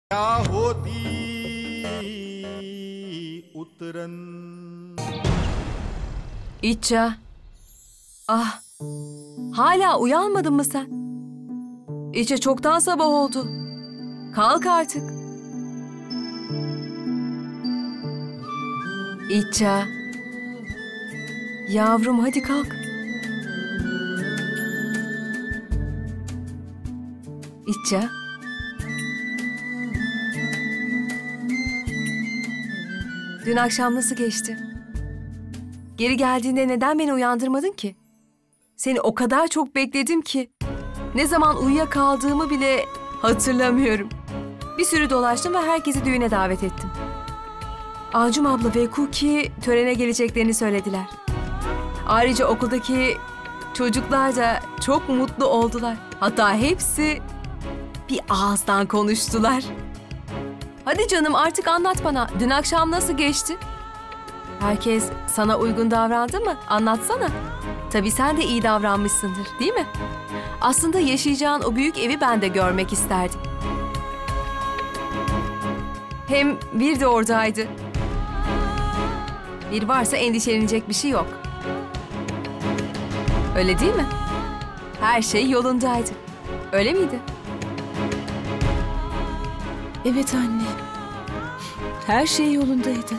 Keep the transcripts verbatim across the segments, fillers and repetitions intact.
क्या होती उतरन. İtça. Ah. Hala uyanmadın mı sen? İtça, çoktan sabah oldu. Kalk artık. İtça. Yavrum, hadi kalk. İtça. Dün akşam nasıl geçti? Geri geldiğinde neden beni uyandırmadın ki? Seni o kadar çok bekledim ki ne zaman uyuyakaldığımı bile hatırlamıyorum. Bir sürü dolaştım ve herkesi düğüne davet ettim. Ancum abla ve Cookie törene geleceklerini söylediler. Ayrıca okuldaki çocuklar da çok mutlu oldular. Hatta hepsi bir ağızdan konuştular. Hadi canım, artık anlat bana. Dün akşam nasıl geçti? Herkes sana uygun davrandı mı? Anlatsana. Tabii sen de iyi davranmışsındır, değil mi? Aslında yaşayacağın o büyük evi ben de görmek isterdim. Hem bir de oradaydı. Bir varsa endişelenecek bir şey yok. Öyle değil mi? Her şey yolundaydı. Öyle miydi? Evet anne. Her şey yolundaydı.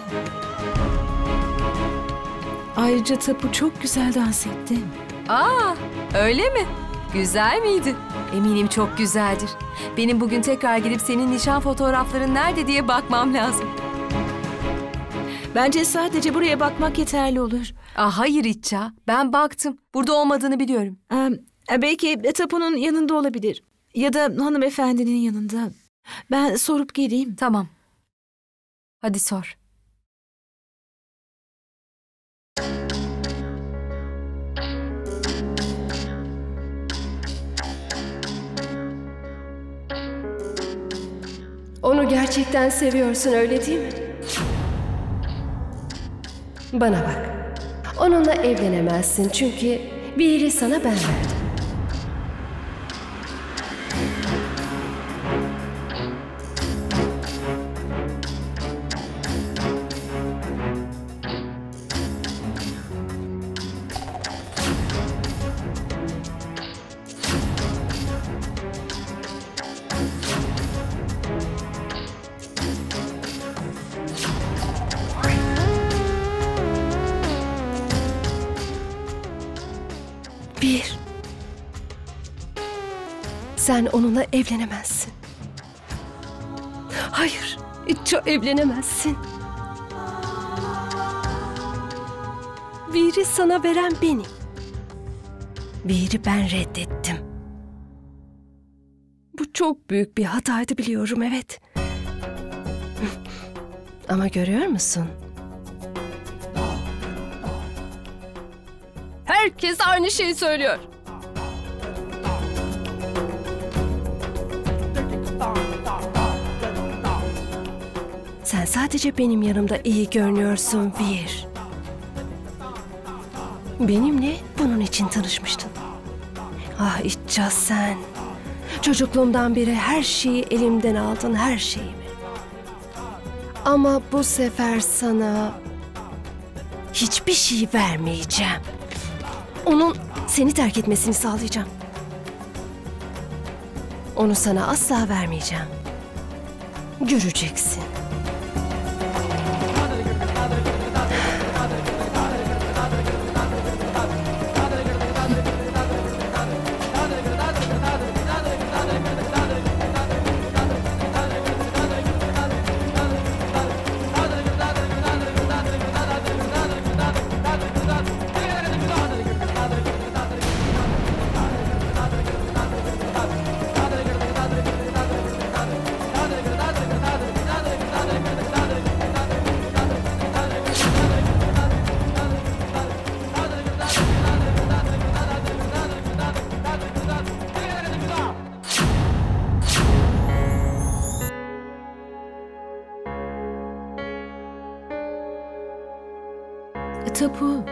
Ayrıca Tapu çok güzel dans etti. Aa, öyle mi? Güzel miydi? Eminim çok güzeldir. Benim bugün tekrar gidip senin nişan fotoğrafların nerede diye bakmam lazım. Bence sadece buraya bakmak yeterli olur. Aa, hayır İtça, ben baktım. Burada olmadığını biliyorum. Ee, belki Tapu'nun yanında olabilir. Ya da hanımefendinin yanında. Ben sorup geleyim. Tamam. Hadi sor. Onu gerçekten seviyorsun, öyle değil mi? Bana bak. Onunla evlenemezsin çünkü Veer'i sana ben verdim. Bir. Sen onunla evlenemezsin. Hayır, hiç evlenemezsin. Veer'i sana veren benim. Veer'i ben reddettim. Bu çok büyük bir hataydı, biliyorum, evet. Ama görüyor musun? Herkes aynı şeyi söylüyor. Sen sadece benim yanımda iyi görünüyorsun Veer. Benimle bunun için tanışmıştın. Ah İtça, sen. Çocukluğumdan beri her şeyi elimden aldın, her şeyimi. Ama bu sefer sana hiçbir şey vermeyeceğim. Onun seni terk etmesini sağlayacağım. Onu sana asla vermeyeceğim. Göreceksin. Tapu.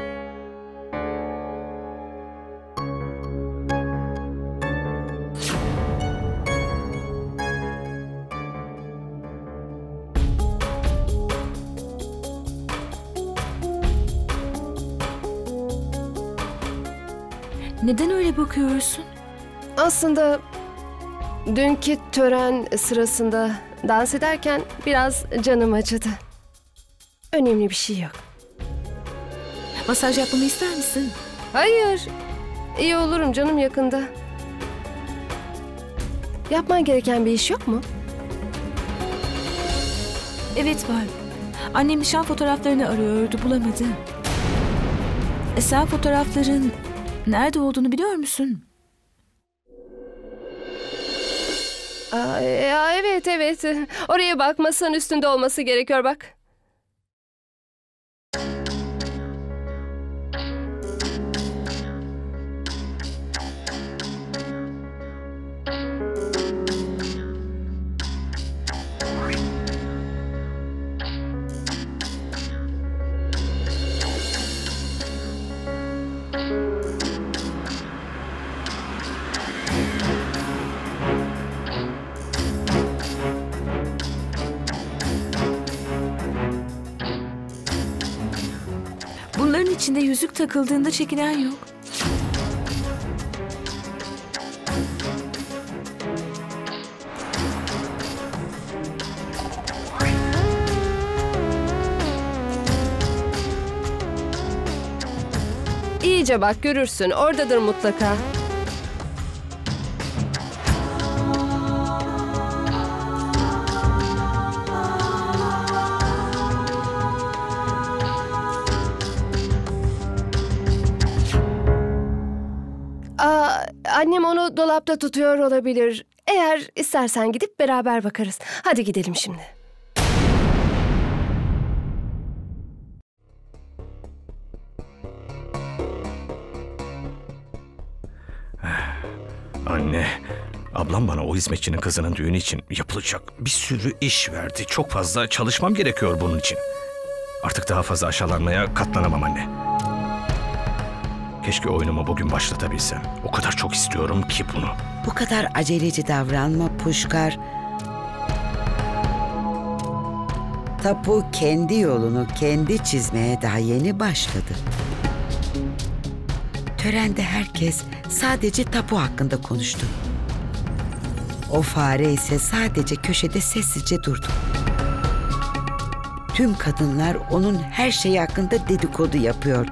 Neden öyle bakıyorsun? Aslında dünkü tören sırasında dans ederken biraz canım acıdı. Önemli bir şey yok. Masaj yapmamı ister misin? Hayır, iyi olurum canım yakında. Yapman gereken bir iş yok mu? Evet var. Annem nişan fotoğraflarını arıyordu, bulamadı. E sen fotoğrafların nerede olduğunu biliyor musun? Aa, ya evet evet. Oraya bak, masanın üstünde olması gerekiyor bak. Bunların içinde yüzük takıldığında çekilen yok. İyice bak, görürsün. Oradadır mutlaka. Aa, annem onu dolapta tutuyor olabilir. Eğer istersen gidip beraber bakarız. Hadi gidelim şimdi. Anne, ablam bana o hizmetçinin kızının düğünü için yapılacak bir sürü iş verdi. Çok fazla çalışmam gerekiyor bunun için. Artık daha fazla aşağılanmaya katlanamam anne. Keşke oyunumu bugün başlatabilsem. O kadar çok istiyorum ki bunu. Bu kadar aceleci davranma Puşkar. Tapu kendi yolunu kendi çizmeye daha yeni başladı. Törende herkes sadece Tapu hakkında konuştu. O fare ise sadece köşede sessizce durdu. Tüm kadınlar onun her şeyi hakkında dedikodu yapıyordu.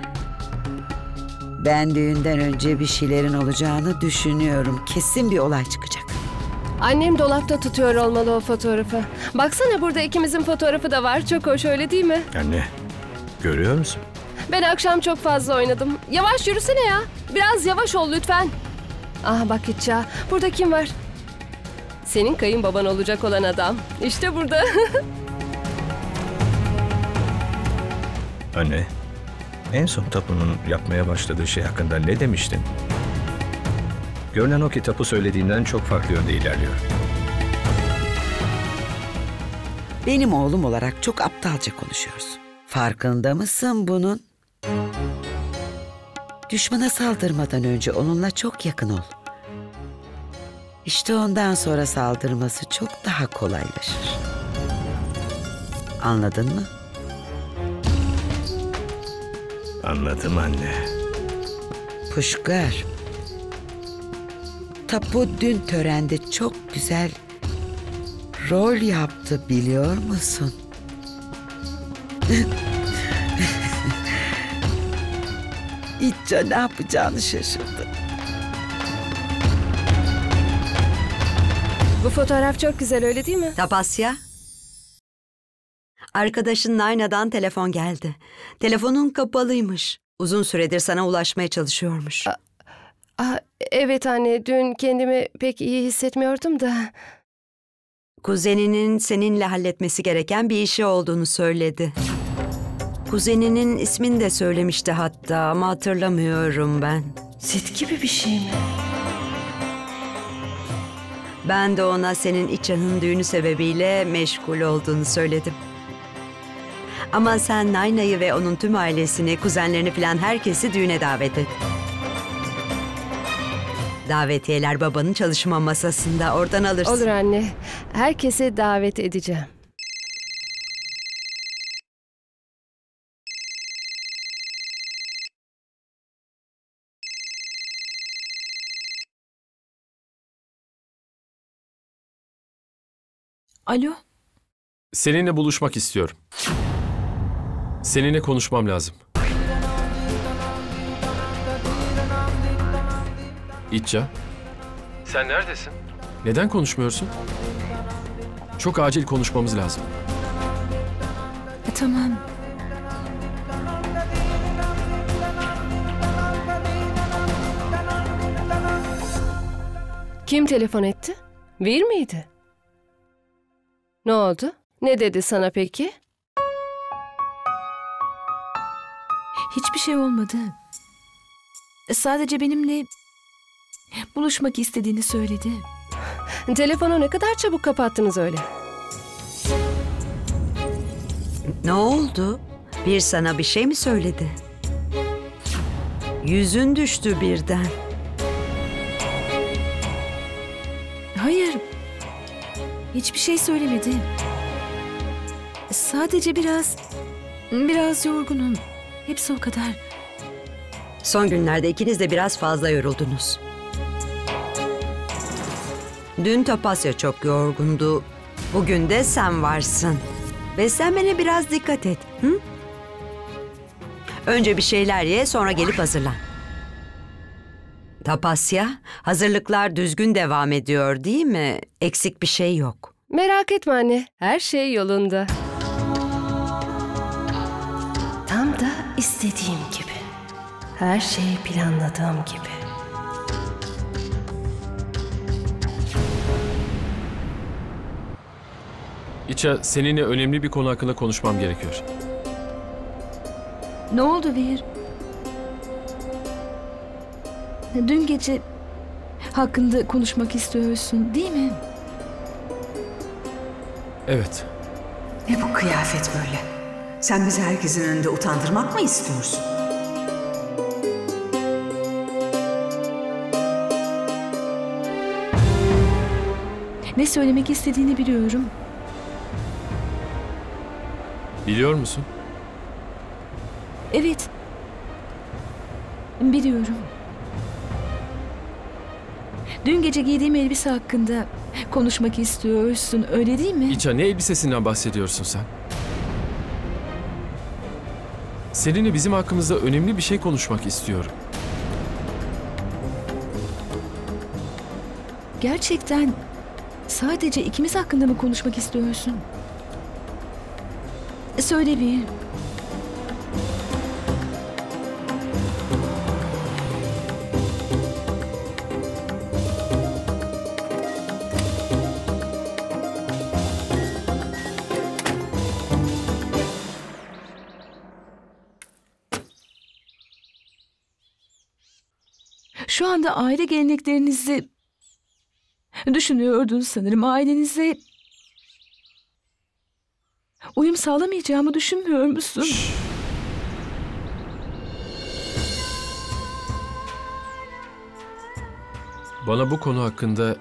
Ben düğünden önce bir şeylerin olacağını düşünüyorum. Kesin bir olay çıkacak. Annem dolapta tutuyor olmalı o fotoğrafı. Baksana, burada ikimizin fotoğrafı da var. Çok hoş, öyle değil mi? Anne, görüyor musun? Ben akşam çok fazla oynadım. Yavaş yürüsene ya. Biraz yavaş ol lütfen. Ah bak İtça, burada kim var? Senin kayınbaban olacak olan adam. İşte burada. Anne, en son Tapu'nun yapmaya başladığı şey hakkında ne demiştin? Görünen o ki Tapu söylediğinden çok farklı yönde ilerliyor. Benim oğlum olarak çok aptalca konuşuyorsun. Farkında mısın bunun? Düşmana saldırmadan önce onunla çok yakın ol. İşte ondan sonra saldırması çok daha kolaylaşır. Anladın mı? Anladım anne. Puşkar. Tapu dün törende çok güzel rol yaptı, biliyor musun? İtça ne yapacağını şaşırdı. Bu fotoğraf çok güzel, öyle değil mi? Tapasya. Arkadaşın Nayna'dan telefon geldi. Telefonun kapalıymış. Uzun süredir sana ulaşmaya çalışıyormuş. Ah, evet anne, dün kendimi pek iyi hissetmiyordum da. Kuzeninin seninle halletmesi gereken bir işi olduğunu söyledi. Kuzeninin ismini de söylemişti hatta ama hatırlamıyorum ben. Sit gibi bir şey mi? Ben de ona senin İçan'ın düğünü sebebiyle meşgul olduğunu söyledim. Ama sen Nayna'yı ve onun tüm ailesini, kuzenlerini falan herkesi düğüne davet et. Davetiyeler babanın çalışma masasında, oradan alırsın. Olur anne. Herkese davet edeceğim. Alo? Seninle buluşmak istiyorum. Seninle konuşmam lazım. İtça. Sen neredesin? Neden konuşmuyorsun? Çok acil konuşmamız lazım. E, tamam. Kim telefon etti? Vir miydi? Ne oldu? Ne dedi sana peki? Hiçbir şey olmadı. E, sadece benimle buluşmak istediğini söyledi. Telefonu ne kadar çabuk kapattınız öyle? Ne oldu? Bir sana bir şey mi söyledi? Yüzün düştü birden. Hayır. Hiçbir şey söylemedi. Sadece biraz, biraz yorgunum. Hepsi o kadar. Son günlerde ikiniz de biraz fazla yoruldunuz. Dün Tapasya çok yorgundu. Bugün de sen varsın. Beslenmene biraz dikkat et. Hı? Önce bir şeyler ye, sonra gelip hazırlan. Tapasya, hazırlıklar düzgün devam ediyor değil mi? Eksik bir şey yok. Merak etme anne, her şey yolunda. Tam da istediğim gibi. Her şey planladığım gibi. İtça, seninle önemli bir konu hakkında konuşmam gerekiyor. Ne oldu Vir? Dün gece hakkında konuşmak istiyorsun değil mi? Evet. Ne bu kıyafet böyle? Sen bizi herkesin önünde utandırmak mı istiyorsun? Ne söylemek istediğini biliyorum. Biliyor musun? Evet. Biliyorum. Dün gece giydiğim elbise hakkında konuşmak istiyorsun, öyle değil mi? İtça, ne elbisesinden bahsediyorsun sen? Seninle bizim hakkımızda önemli bir şey konuşmak istiyorum. Gerçekten sadece ikimiz hakkında mı konuşmak istiyorsun? Söyle bir. Şu anda aile geleneklerinizi düşünüyordun sanırım. Ailenize uyum sağlamayacağımı düşünmüyor musun? Şşş. Bana bu konu hakkında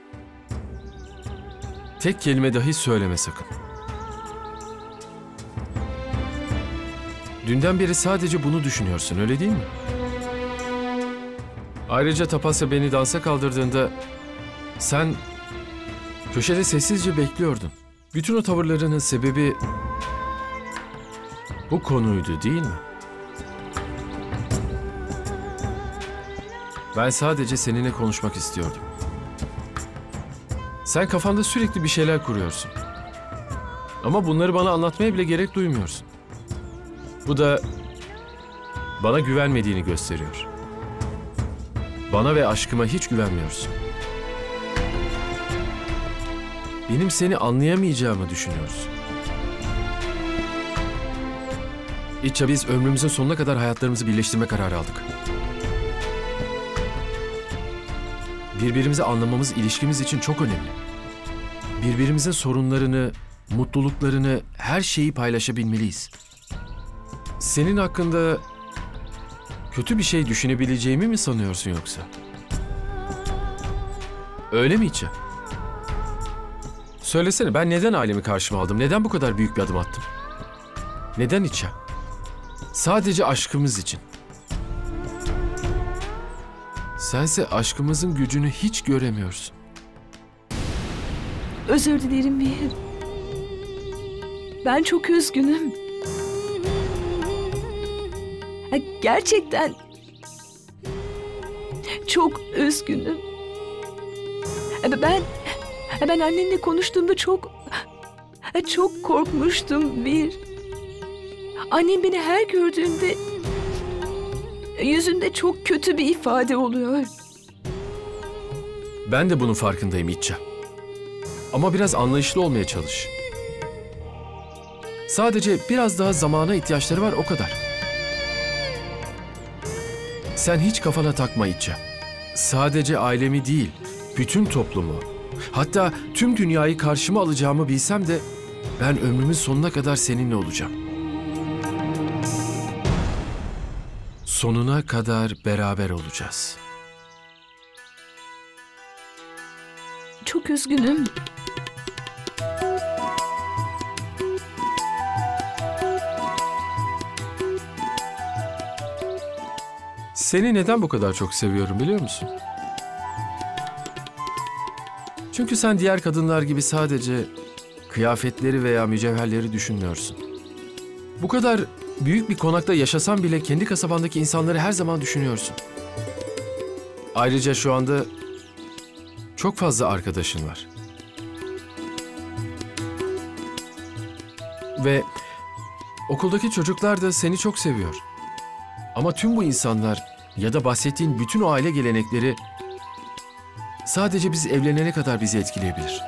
tek kelime dahi söyleme sakın. Dünden beri sadece bunu düşünüyorsun, öyle değil mi? Ayrıca Tapasya beni dansa kaldırdığında sen köşede sessizce bekliyordun. Bütün o tavırlarının sebebi bu konuydu, değil mi? Ben sadece seninle konuşmak istiyordum. Sen kafanda sürekli bir şeyler kuruyorsun. Ama bunları bana anlatmaya bile gerek duymuyorsun. Bu da bana güvenmediğini gösteriyor. Bana ve aşkıma hiç güvenmiyorsun. Benim seni anlayamayacağımı düşünüyorsun. İtça, biz ömrümüzün sonuna kadar hayatlarımızı birleştirme kararı aldık. Birbirimizi anlamamız ilişkimiz için çok önemli. Birbirimizin sorunlarını, mutluluklarını, her şeyi paylaşabilmeliyiz. Senin hakkında kötü bir şey düşünebileceğimi mi sanıyorsun yoksa? Öyle mi İtça? Söylesene, ben neden ailemi karşıma aldım? Neden bu kadar büyük bir adım attım? Neden İtça? Sadece aşkımız için. Sense aşkımızın gücünü hiç göremiyorsun. Özür dilerim bir. Ben çok üzgünüm. Ha, Gerçekten çok üzgünüm. Ha, Ben ha, ben annenle konuştuğumda çok ha, çok korkmuştum bir. Annem beni her gördüğünde yüzünde çok kötü bir ifade oluyor. Ben de bunun farkındayım İtça. Ama biraz anlayışlı olmaya çalış. Sadece biraz daha zamana ihtiyaçları var, o kadar. Sen hiç kafana takma İtça. Sadece ailemi değil, bütün toplumu, hatta tüm dünyayı karşıma alacağımı bilsem de ben ömrümün sonuna kadar seninle olacağım. Sonuna kadar beraber olacağız. Çok üzgünüm. Seni neden bu kadar çok seviyorum biliyor musun? Çünkü sen diğer kadınlar gibi sadece kıyafetleri veya mücevherleri düşünmüyorsun. Bu kadar büyük bir konakta yaşasan bile kendi kasabandaki insanları her zaman düşünüyorsun. Ayrıca şu anda çok fazla arkadaşın var. Ve okuldaki çocuklar da seni çok seviyor. Ama tüm bu insanlar ya da bahsettiğin bütün o aile gelenekleri sadece biz evlenene kadar bizi etkileyebilir.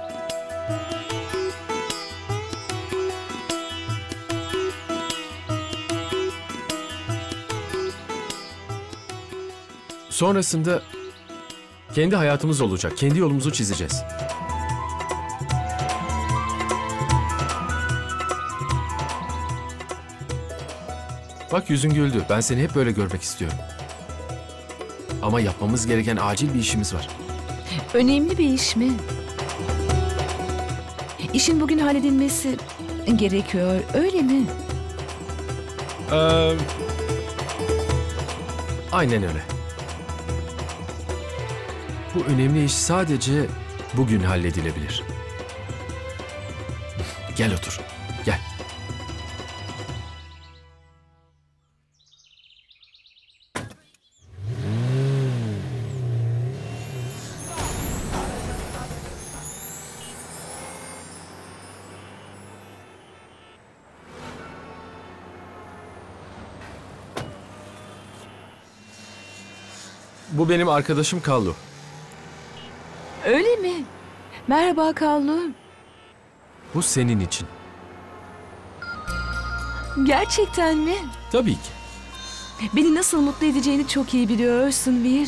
Sonrasında kendi hayatımız olacak, kendi yolumuzu çizeceğiz. Bak yüzün güldü. Ben seni hep böyle görmek istiyorum. Ama yapmamız gereken acil bir işimiz var. Önemli bir iş mi? İşin bugün halledilmesi gerekiyor, öyle mi? Ee, aynen öyle. Bu önemli iş sadece bugün halledilebilir. Gel otur. Gel. Bu benim arkadaşım Kallu. Öyle mi? Merhaba Kallu. Bu senin için. Gerçekten mi? Tabii ki. Beni nasıl mutlu edeceğini çok iyi biliyorsun Vir.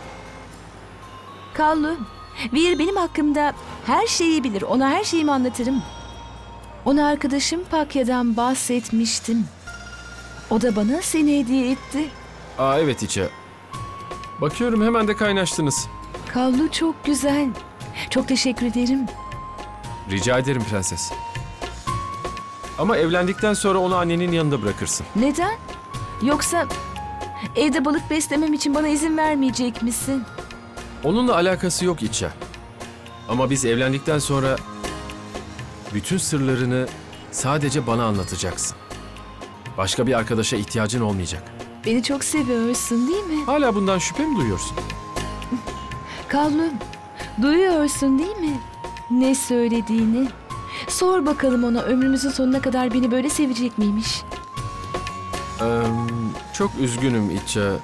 Kallu, Vir benim hakkımda her şeyi bilir. Ona her şeyimi anlatırım. Ona arkadaşım Pakya'dan bahsetmiştim. O da bana seni hediye etti. Aa evet İça. Bakıyorum hemen de kaynaştınız. Kallu çok güzel. Çok teşekkür ederim. Rica ederim prenses. Ama evlendikten sonra onu annenin yanında bırakırsın. Neden? Yoksa evde balık beslemem için bana izin vermeyecek misin? Onunla alakası yok İça. Ama biz evlendikten sonra bütün sırlarını sadece bana anlatacaksın. Başka bir arkadaşa ihtiyacın olmayacak. Beni çok seviyorsun değil mi? Hala bundan şüphe mi duyuyorsun? Kallu, duyuyorsun değil mi? Ne söylediğini. Sor bakalım ona ömrümüzün sonuna kadar beni böyle sevecek miymiş? Ee, çok üzgünüm İça.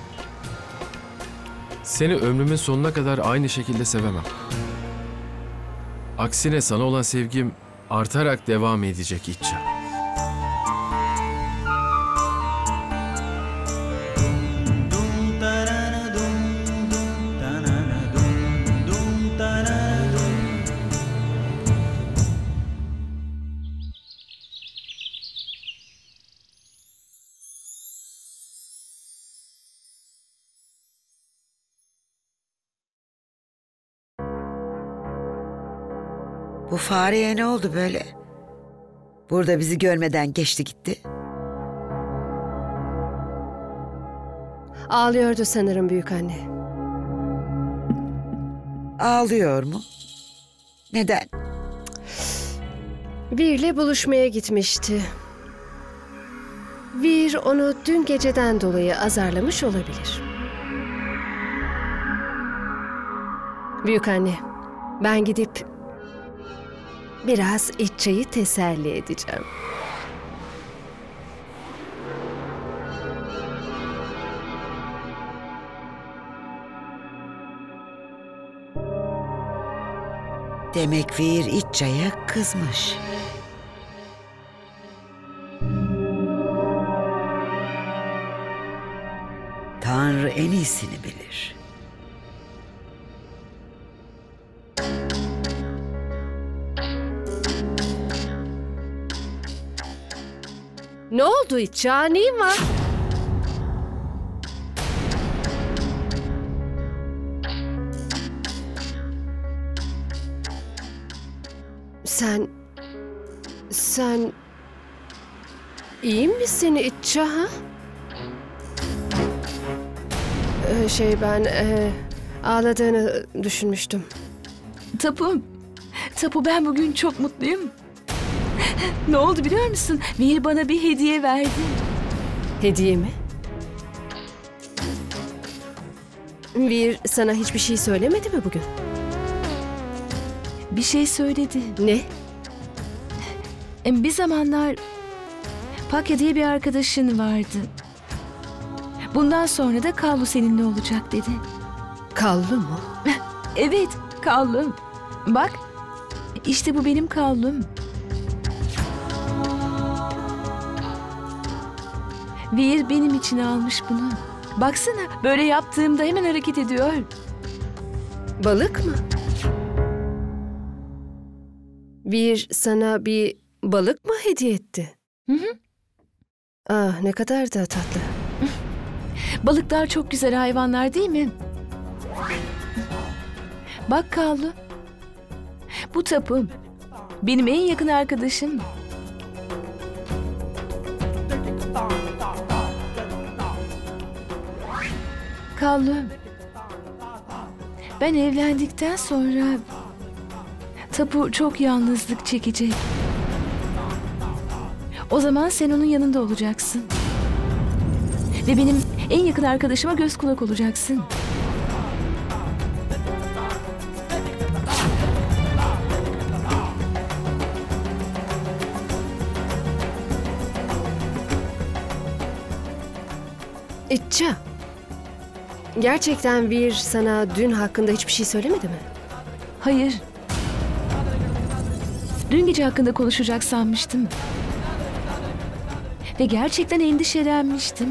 Seni ömrümün sonuna kadar aynı şekilde sevemem. Aksine sana olan sevgim artarak devam edecek İça. Bu fareye ne oldu böyle? Burada bizi görmeden geçti gitti. Ağlıyordu sanırım büyük anne. Ağlıyor mu? Neden? Vir'le buluşmaya gitmişti. Vir onu dün geceden dolayı azarlamış olabilir. Büyükanne, ben gidip biraz İçça'yı teselli edeceğim. Demek Vir İçça'ya kızmış. Tanrı en iyisini bilir. Ne oldu İçça? Neyin var? Sen... Sen... İyi misin İçça ha? Ee, şey ben... E, ağladığını düşünmüştüm. Tapu, Tapu ben bugün çok mutluyum. Ne oldu biliyor musun? Vir bana bir hediye verdi. Hediye mi? Vir sana hiçbir şey söylemedi mi bugün? Bir şey söyledi. Ne? Bir zamanlar Pakya diye bir arkadaşın vardı. Bundan sonra da Kallu seninle olacak dedi. Kallu mu? Evet, Kallu. Bak, işte bu benim Kallum. Vir benim için almış bunu. Baksana, böyle yaptığımda hemen hareket ediyor. Balık mı? Vir sana bir balık mı hediye etti? Hı hı. Ah, ne kadar da tatlı. Balıklar çok güzel hayvanlar değil mi? Bak Kallu. Bu Tapu. Benim en yakın arkadaşım. Kallu. Ben evlendikten sonra Tapu çok yalnızlık çekecek. O zaman sen onun yanında olacaksın. Ve benim en yakın arkadaşıma göz kulak olacaksın. İçça. Gerçekten Vir sana dün hakkında hiçbir şey söylemedi mi? Hayır. Dün gece hakkında konuşacak sanmıştım. Ve gerçekten endişelenmiştim.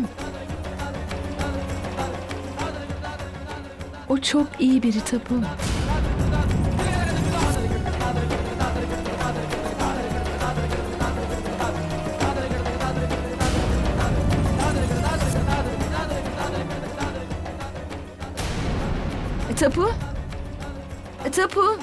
O çok iyi biri Tapu. Tapu? Tapu?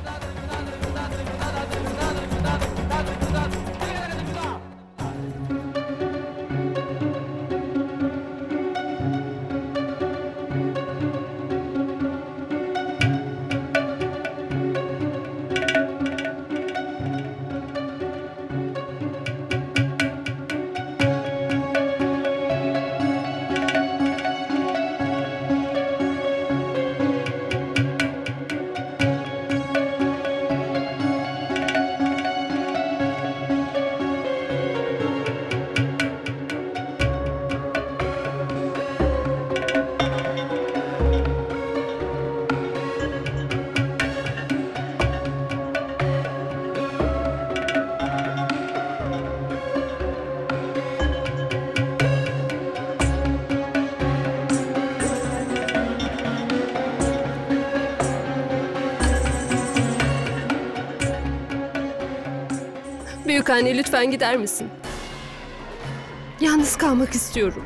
Büyükanne lütfen gider misin? Yalnız kalmak istiyorum.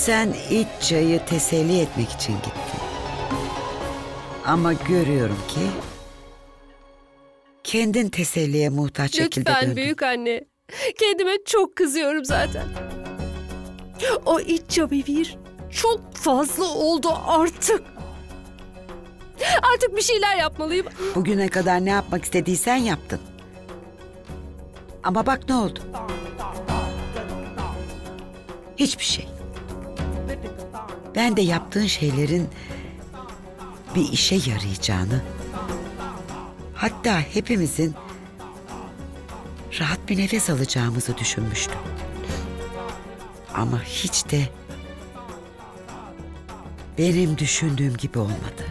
Sen İcca'yı teselli etmek için gittin. Ama görüyorum ki kendin teselliye muhtaç şekilde Lütfen döndün. büyük anne. Kendime çok kızıyorum zaten. O İcca ve Vir çok fazla oldu artık. Artık bir şeyler yapmalıyım. Bugüne kadar ne yapmak istediysen yaptın. Ama bak ne oldu? Hiçbir şey. Ben de yaptığın şeylerin bir işe yarayacağını, hatta hepimizin rahat bir nefes alacağımızı düşünmüştüm. Ama hiç de benim düşündüğüm gibi olmadı.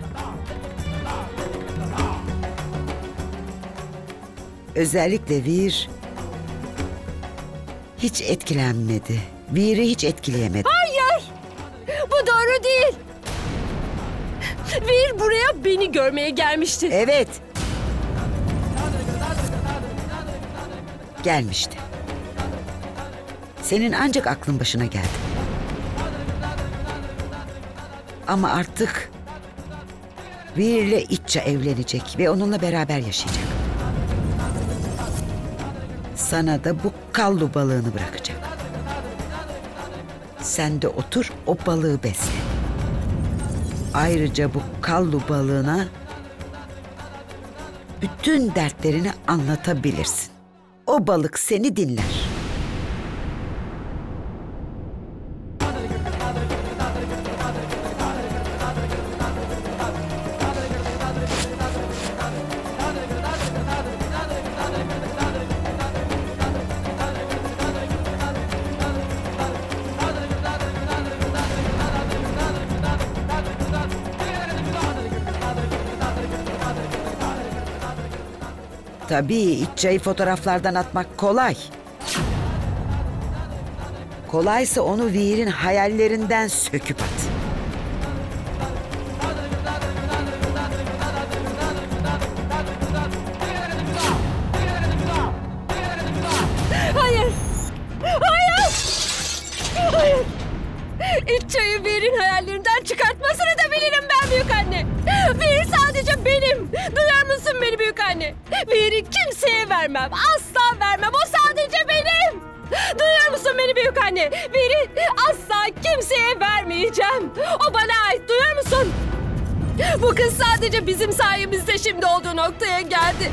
Özellikle Vir hiç etkilenmedi. Vir'i hiç etkileyemedi. Hayır! Bu doğru değil. Vir buraya beni görmeye gelmişti. Evet. Gelmişti. Senin ancak aklın başına geldi. Ama artık Vir'le İcca evlenecek ve onunla beraber yaşayacak. Sana da bu kallu balığını bırakacak. Sen de otur o balığı besle. Ayrıca bu kallu balığına bütün dertlerini anlatabilirsin. O balık seni dinler. Tabii İcca'yı fotoğraflardan atmak kolay. Kolaysa onu Vir'in hayallerinden söküp at. Hayır! Hayır! Hayır! İcca'yı Vir'in hayallerinden çıkartmasını da bilirim ben büyük anne. Vir sadece benim. Duyar musun beni büyük anne? Vir'i kimseye vermem. Asla vermem. O sadece benim. Duyuyor musun beni büyük anne? Vir'i asla kimseye vermeyeceğim. O bana ait. Duyuyor musun? Bu kız sadece bizim sayemizde şimdi olduğu noktaya geldi.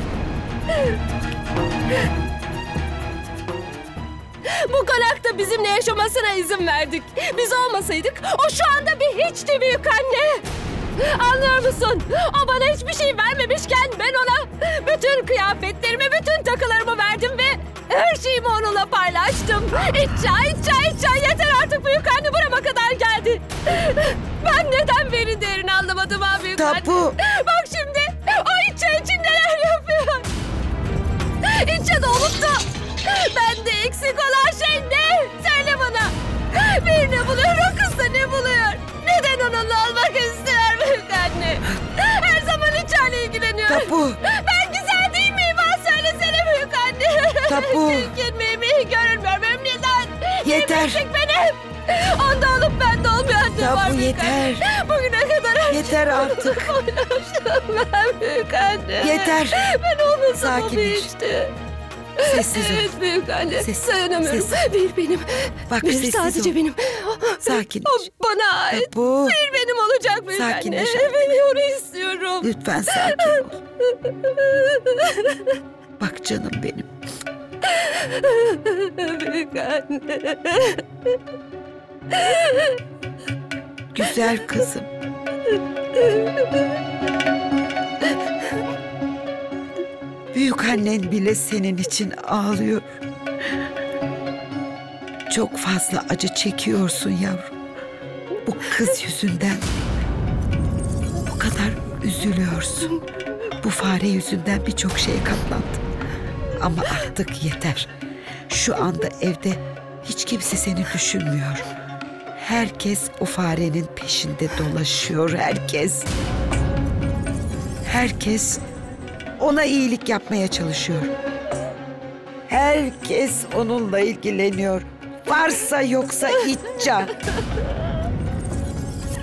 Bu konakta bizimle yaşamasına izin verdik. Biz olmasaydık o şu anda bir hiçti büyük anne. Anlıyor musun? O bana hiçbir şey vermemişken ben ona bütün kıyafetlerimi, bütün takılarımı verdim ve her şeyimi onunla paylaştım. İcca, İcca, İcca yeter artık büyük anne, burama kadar geldi. Ben neden Vir'in değerini anlamadım ha büyük Tapu. anne? Bak şimdi o İcca için neler yapıyor. İcca'da olup da bende eksik olan şey ne? Söyle bana. Bir ne buluyor, o kız da ne buluyor? Neden onunla olmak istiyor büyük anne? Her zaman İcca'yla ilgileniyor. Tapu. Ben güzel değil miyim? Bana söylesene büyük anne. Tapu. Çirkin miyim? İyi görünmüyorum. Hem neden? Yeter. Eksik benim. Onda olup bende olmayan ne var Tapu, büyük anne? yeter. Bugüne kadar her Yeter artık. ben büyük anne. Yeter. Ben olmasam o Sakin bir ol. işti. Sessiz ol. Evet büyük anne. Sessiz, Dayanamıyorum. sessiz. Bir benim. Bak, bir sessiz sadece ol. benim. Sakin O ol. bana ait. Tapu. Bir benim olacak büyük Sakinleş anne. artık. Ben onu istiyorum. Lütfen sakin ol. Bak canım benim. Büyük anne. Güzel kızım. Büyük annen bile senin için ağlıyor. Çok fazla acı çekiyorsun yavrum. Bu kız yüzünden bu kadar üzülüyorsun. Bu fare yüzünden birçok şeye katlandın. Ama artık yeter. Şu anda evde hiç kimse seni düşünmüyor. Herkes o farenin peşinde dolaşıyor. Herkes. Herkes ona iyilik yapmaya çalışıyor. Herkes onunla ilgileniyor. Varsa yoksa İcca.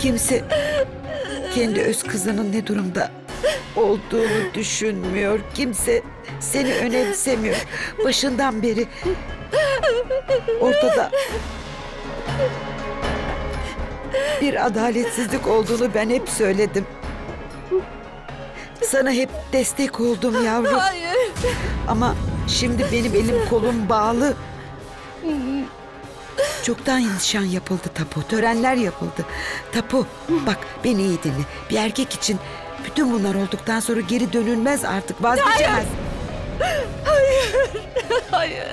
Kimse kendi öz kızının ne durumda olduğunu düşünmüyor. Kimse seni önemsemiyor. Başından beri ortada bir adaletsizlik olduğunu ben hep söyledim. Sana hep destek oldum yavrum. Hayır. Ama şimdi benim elim kolum bağlı. Çoktan nişan yapıldı Tapu. Törenler yapıldı. Tapu, bak beni iyi dinle. Bir erkek için bütün bunlar olduktan sonra geri dönülmez artık. Vazgeçemez. Hayır. Hayır.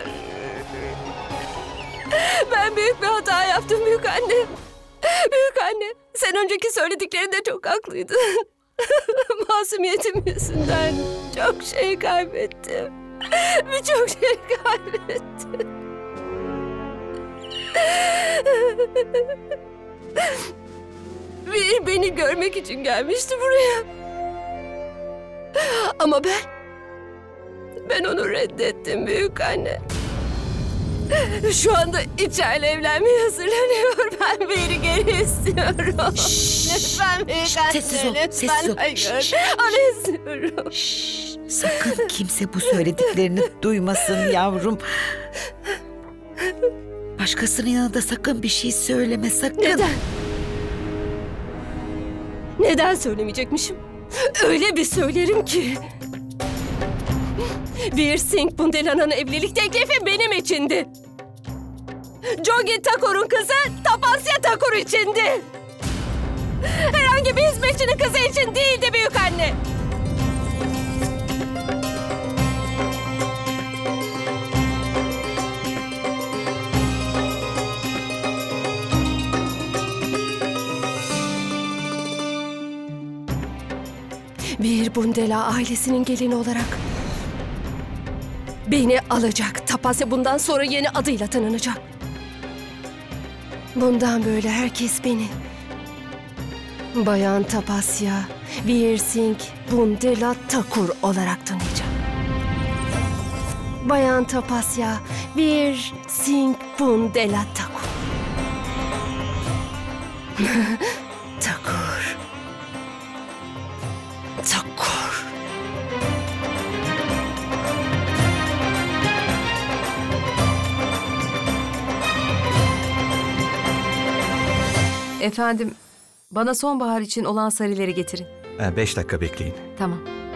Ben büyük bir hata yaptım büyük anne. Büyük anne, sen önceki söylediklerinde çok haklıydın. Masumiyetim yüzünden çok şey kaybettim. Birçok şey kaybettim. Bir beni görmek için gelmişti buraya. Ama ben... Ben onu reddettim büyük anne. Şu anda içeride evlenmeye hazırlanıyor. Ben biri geri istiyorum. Şşş, Lütfen büyük şşş, anne. sessiz ol, Lütfen sessiz ol. hayır. Şşş, Onu istiyorum. Şşş, sakın kimse bu söylediklerini duymasın yavrum. Başkasının yanında sakın bir şey söyleme, sakın. Neden? Neden söylemeyecekmişim? Öyle bir söylerim ki. Bir Singh Bundela'nın evlilik teklifi benim içindi. Jogi Thakur'un kızı Tapasya Thakur içindi. Herhangi bir hizmetçinin kızı için değildi büyük anne. Bir Bundela ailesinin gelini olarak beni alacak. Tapasya bundan sonra yeni adıyla tanınacak. Bundan böyle herkes beni Bayan Tapasya Veer Singh Bundela Thakur olarak tanıyacak. Bayan Tapasya Veer Singh Bundela Thakur. Thakur. Thakur. Efendim, bana sonbahar için olan sarileri getirin. Ha, beş dakika bekleyin. Tamam.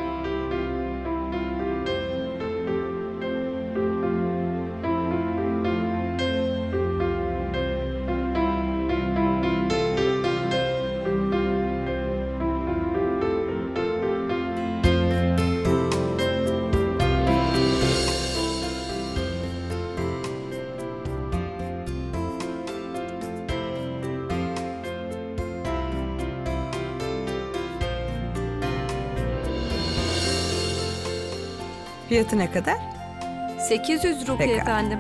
Fiyatı ne kadar? sekiz yüz rupi Pekala. efendim.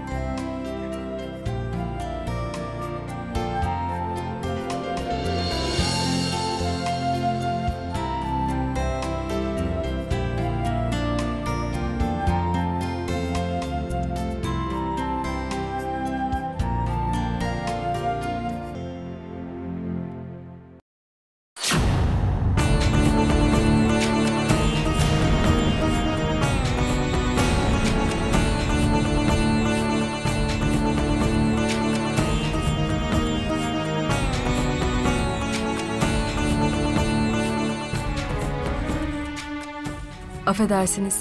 Affedersiniz.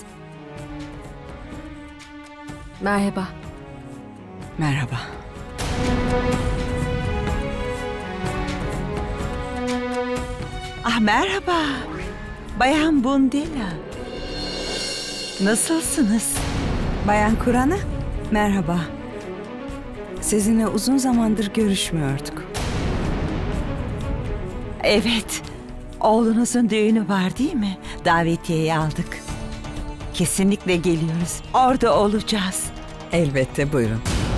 Merhaba. Merhaba. Ah merhaba. Bayan Bundela. Nasılsınız? Bayan Kurana, merhaba. Sizinle uzun zamandır görüşmüyorduk. Evet. Oğlunuzun düğünü var değil mi? Davetiyeyi aldık. Kesinlikle geliyoruz. Orada olacağız. Elbette buyurun.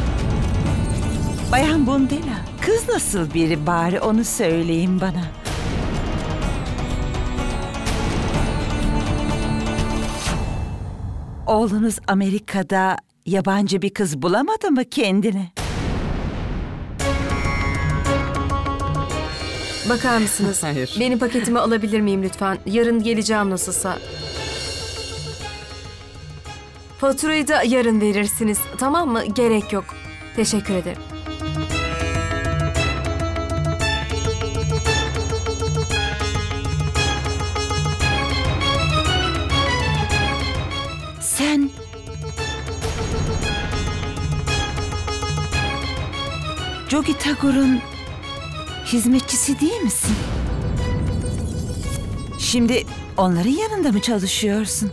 Bayan Bundela, kız nasıl biri bari onu söyleyin bana. Oğlunuz Amerika'da yabancı bir kız bulamadı mı kendine? bakar mısınız? Hayır. Benim paketimi alabilir miyim lütfen? Yarın geleceğim nasılsa. Faturayı da yarın verirsiniz. Tamam mı? Gerek yok. Teşekkür ederim. Sen... Jogi Tagor'un hizmetçisi değil misin? Şimdi onların yanında mı çalışıyorsun?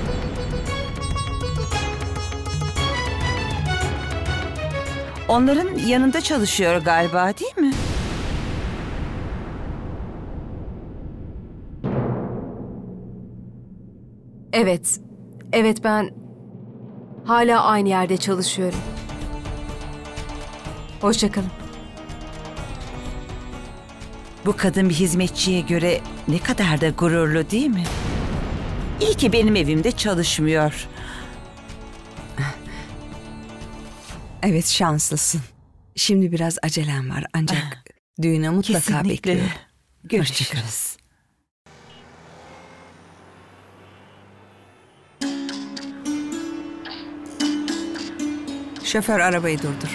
Onların yanında çalışıyor galiba, değil mi? Evet. Evet, ben hala aynı yerde çalışıyorum. Hoşça kalın. Bu kadın bir hizmetçiye göre ne kadar da gururlu, değil mi? İyi ki benim evimde çalışmıyor. Evet, şanslısın. Şimdi biraz acelem var ancak düğüne mutlaka Kesinlikle. bekliyorum. Görüşürüz. Şoför arabayı durdur.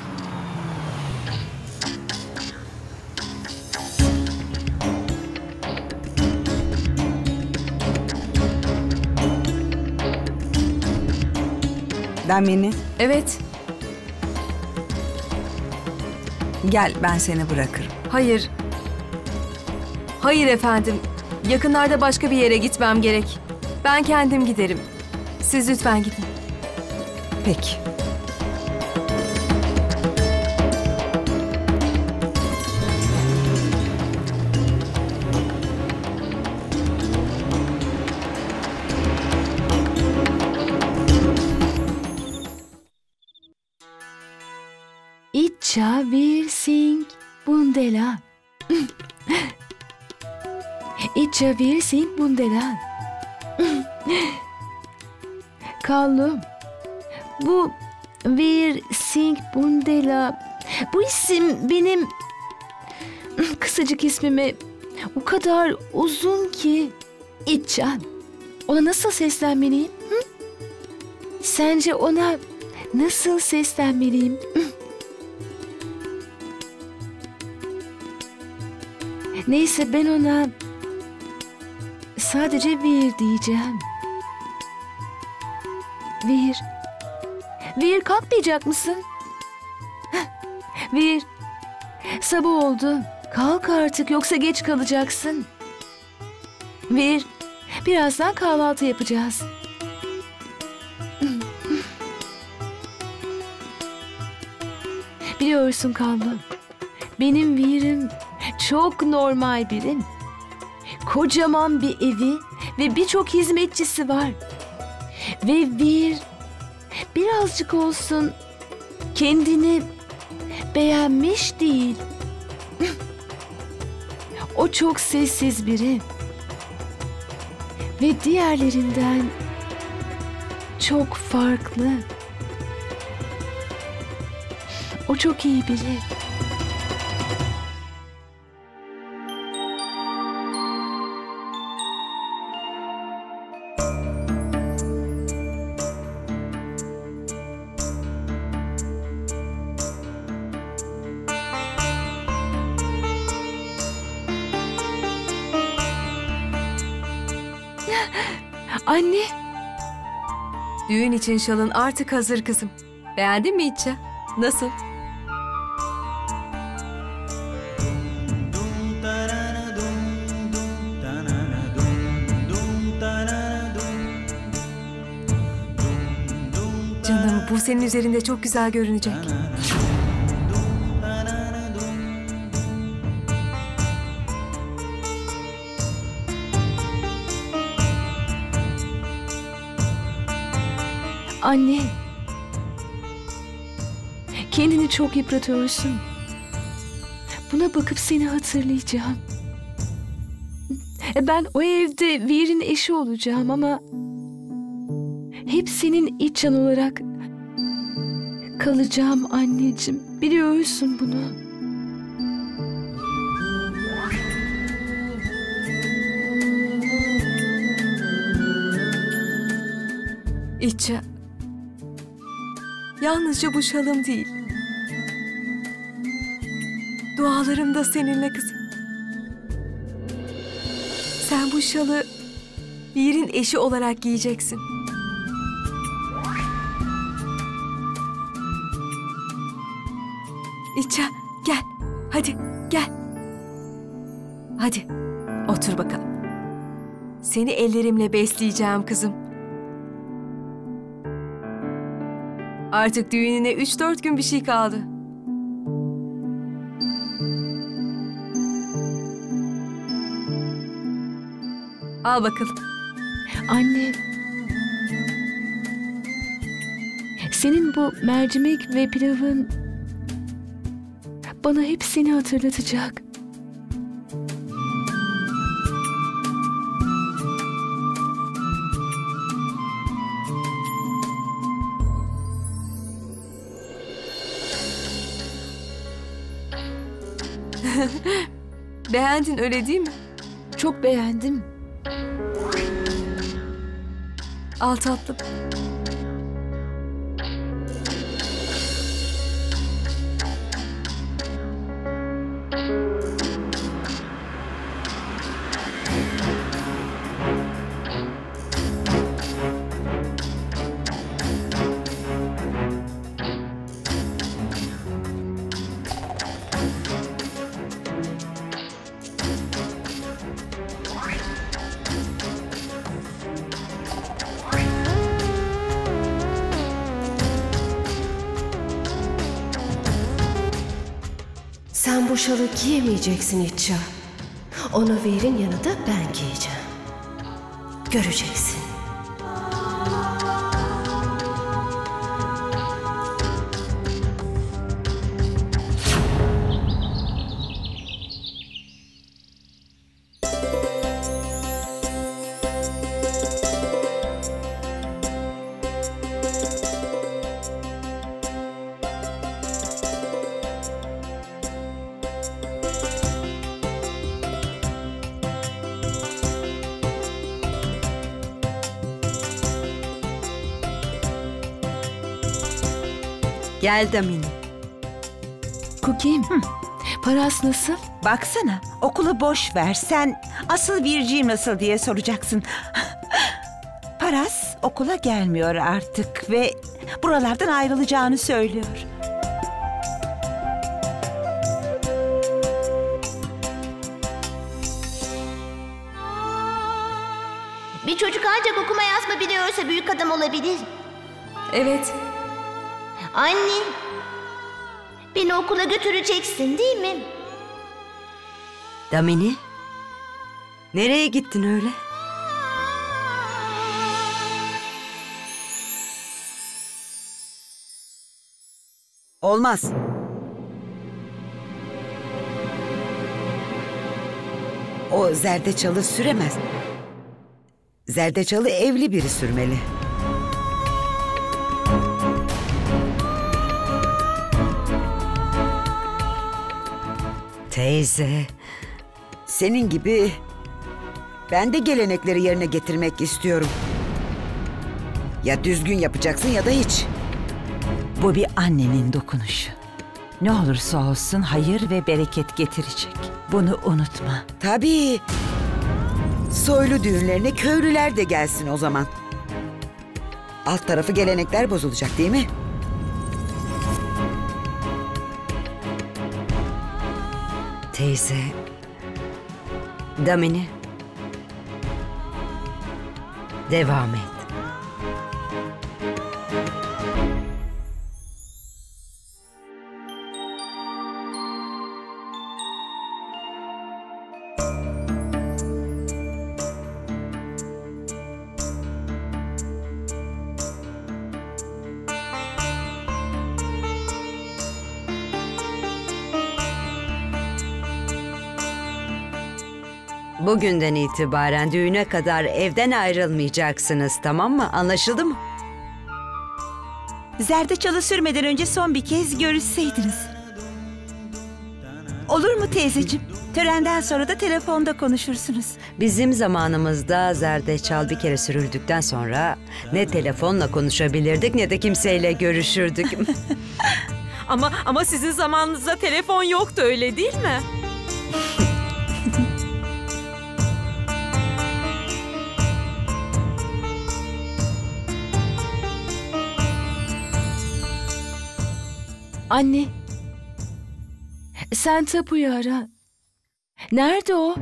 Damini, Evet. gel ben seni bırakırım. Hayır. Hayır efendim. Yakınlarda başka bir yere gitmem gerek. Ben kendim giderim. Siz lütfen gidin. Peki. İçça bir sing bundela. İçça bir sing bundela. Kallum. Bu bir sing bundela. Bu isim benim kısacık ismime o kadar uzun ki. İçça. Ona nasıl seslenmeliyim? Hı? Sence ona nasıl seslenmeliyim? Neyse, ben ona sadece Vir diyeceğim. Vir. Vir, kalkmayacak mısın? Heh. Vir. Sabah oldu. Kalk artık, yoksa geç kalacaksın. Vir. Birazdan kahvaltı yapacağız. Biliyorsun Kallı. Benim Vir'im çok normal biri. Kocaman bir evi ve birçok hizmetçisi var. Ve Vir birazcık olsun kendini beğenmiş değil. O çok sessiz biri. Ve diğerlerinden çok farklı. O çok iyi biri. Anne. Düğün için şalın artık hazır kızım. Beğendin mi İçça? Nasıl? Canım, bu senin üzerinde çok güzel görünecek. Anne. Kendini çok yıpratıyorsun. Buna bakıp seni hatırlayacağım. Ben o evde Vir'in eşi olacağım ama hep senin İçcan olarak kalacağım anneciğim. Biliyorsun bunu. İtça, yalnızca bu şalım değil. Dualarım da seninle kızım. Sen bu şalı Veer'in eşi olarak giyeceksin. İtça, gel. Hadi, gel. Hadi, otur bakalım. Seni ellerimle besleyeceğim kızım. Artık düğününe üç dört gün bir şey kaldı. Al bakalım. Anne. Senin bu mercimek ve pilavın bana hep seni hatırlatacak. Beğendin öyle değil mi? Çok beğendim. Al tatlım. Sen bu şalı giyemeyeceksin İtça. Onu Veer'in yanında ben giyeceğim. Göreceksin. Gel Damini. Cookie'm, Paras nasıl? Baksana, okulu boş ver. Sen asıl Virgin nasıl diye soracaksın. Paras okula gelmiyor artık ve buralardan ayrılacağını söylüyor. Bir çocuk ancak okuma yazma biliyorsa büyük adam olabilir. Evet. Anne, beni okula götüreceksin değil mi? Damini, nereye gittin öyle? Olmaz. O zerdeçalı süremez. Zerdeçalı evli biri sürmeli. Teyze. Senin gibi ben de gelenekleri yerine getirmek istiyorum. Ya düzgün yapacaksın ya da hiç. Bu bir annenin dokunuşu. Ne olursa olsun hayır ve bereket getirecek. Bunu unutma. Tabii. Soylu düğünlerine köylüler de gelsin o zaman. Alt tarafı gelenekler bozulacak değil mi? Teyze. Damini. Devam et. Bugünden itibaren düğüne kadar evden ayrılmayacaksınız, tamam mı? Anlaşıldı mı? Zerdeçalı sürmeden önce son bir kez görüşseydiniz. Olur mu teyzeciğim? Törenden sonra da telefonda konuşursunuz. Bizim zamanımızda zerdeçal bir kere sürüldükten sonra ne telefonla konuşabilirdik ne de kimseyle görüşürdük. Ama ama sizin zamanınızda telefon yoktu, öyle değil mi? Anne. Sen Tapu'yu ara. Nerede o?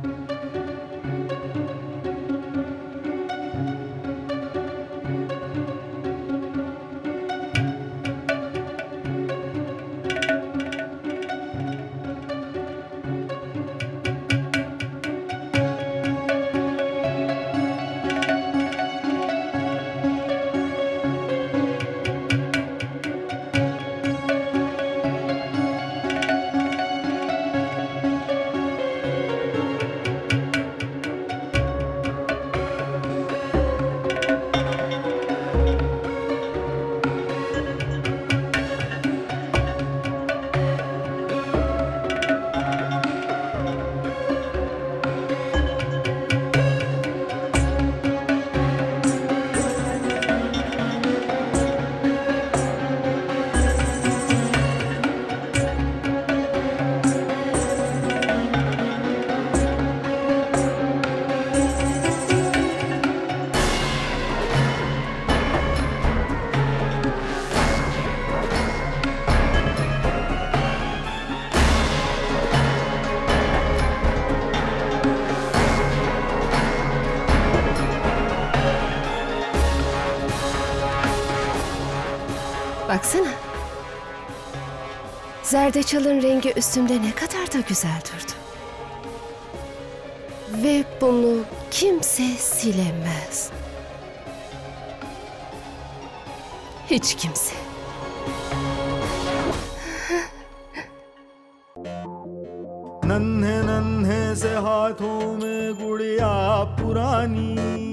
Baksana. Zerdeçalın rengi üstümde ne kadar da güzel durdu. Ve bunu kimse silemez. Hiç kimse. नन्हे नन्हे से हाथों में गुड़िया पुरानी,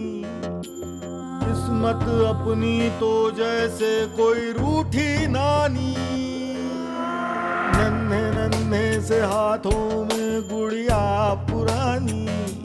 किस्मत अपनी तो जैसे कोई रूठी नानी। नन्हे नन्हे से हाथों में गुड़िया पुरानी,